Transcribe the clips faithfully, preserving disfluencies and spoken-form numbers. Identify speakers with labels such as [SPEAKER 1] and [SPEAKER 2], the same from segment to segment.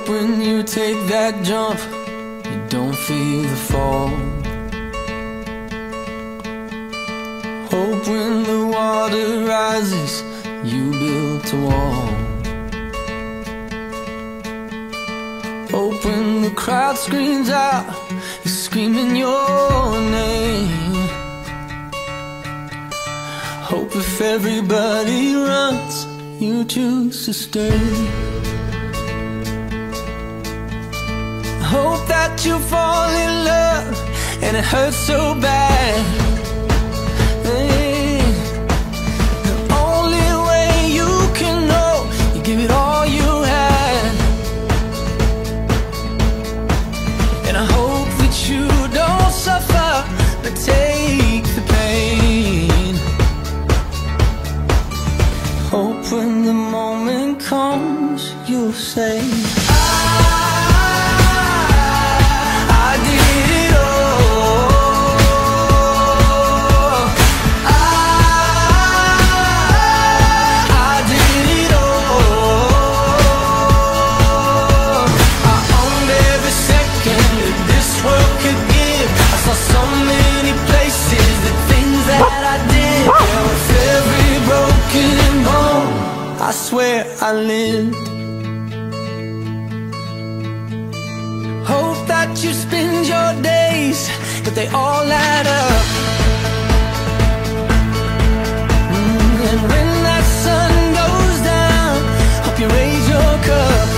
[SPEAKER 1] Hope when you take that jump, you don't feel the fall. Hope when the water rises, you built a wall. Hope when the crowd screams out, you're screaming your name. Hope if everybody runs, you choose to stay. Hope that you fall in love and it hurts so bad. Hey, the only way you can know, you give it all you had. And I hope that you don't suffer, but take the pain. Hope when the moment comes, you'll say, I swear I lived. Hope that you spend your days, but they all add up. Mm, and when that sun goes down, hope you raise your cup.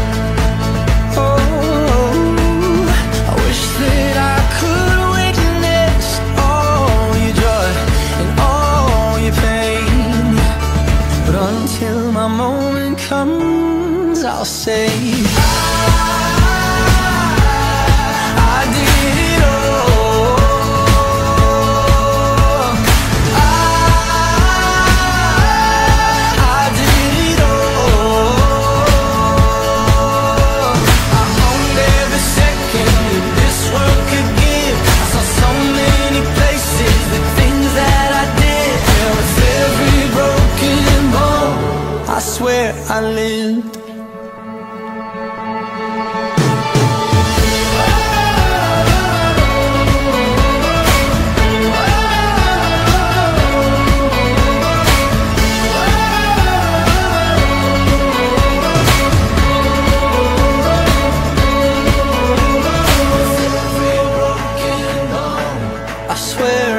[SPEAKER 1] Oh, I wish that I could witness all your joy and all your pain, but until my moment comes, I'll say I swear I lived. I swear